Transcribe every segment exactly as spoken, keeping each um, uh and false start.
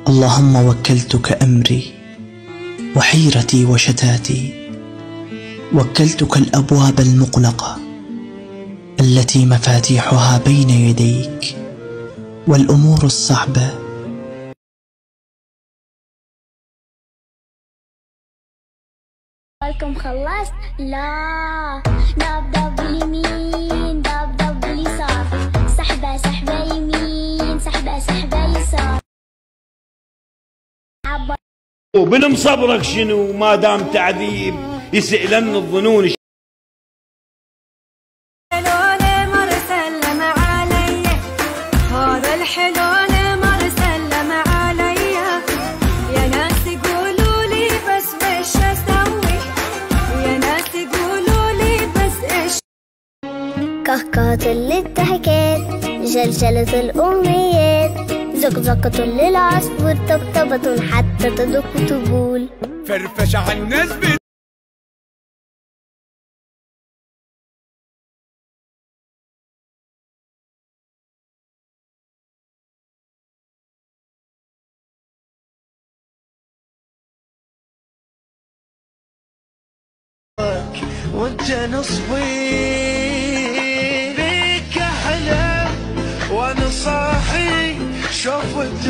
اللهم وكلتك أمري وحيرتي وشتاتي، وكلتك الأبواب المغلقة التي مفاتيحها بين يديك، والأمور الصعبة لكم خلصت؟ لا، دب دب اليمين دب دب اليسار، سحبة سحبة يمين سحبة سحبة يسار. وبن مصبرك شنو ما دام تعذيب يسألن الظنون. الحلول مر سلم علي، هذا الحلول مر سلم علي، يا ناس يقولوا لي بس وش اسوي، يا ناس يقولوا لي بس ايش. كهكهة للضحكات، جلجلة الأمنيات، زقزقة للعصفور، طبطبة حتى تدق تقول فرفش على الناس. وانت نصفي بيك احلى وانا صاحي شوفت.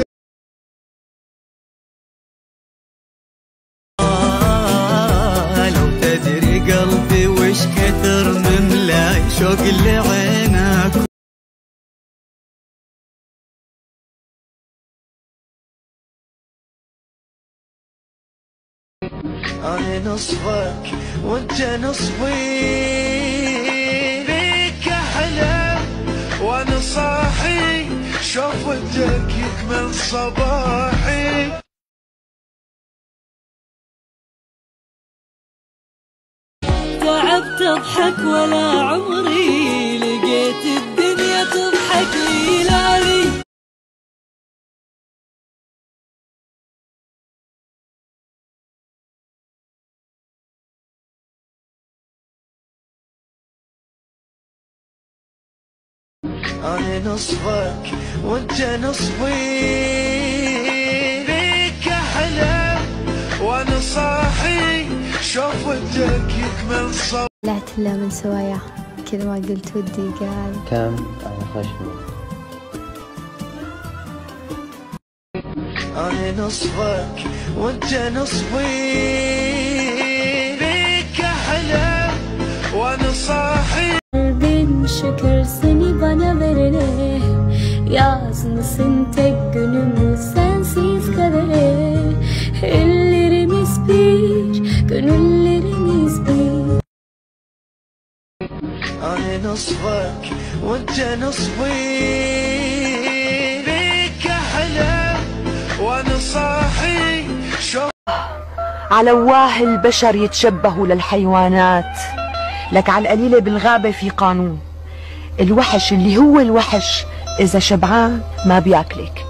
لو تدري قلبي وش كثر مملاي شوق لعينك. أنا نصفك وانت نصفي بيك أحلى وانا صاحي شوفتك يكمل صباحي. تعبت اضحك ولا عمري لقيت الدنيا تضحك لي لالي. أنا نصفك وانت نصفي بيك أحلى وانا صاحي شوفتك يكمل صباحي. طلعت له من سوايا كذا ما قلت ودي قال كم على خشمي. أنا نصفك وانت نصفي بيك أحلى وانا صاحي. Kalbin şükür seni bana verene, yaz mısın tek günümü sensiz kadere. Ellerimiz bir, gönüllerimiz bir. أنا نصفك وانت نصفي بيك أحلى وانا صاحي شوف. على واه البشر يتشبهوا للحيوانات، لك على القليلة بالغابة في قانون، الوحش اللي هو الوحش إذا شبعان ما بياكلك.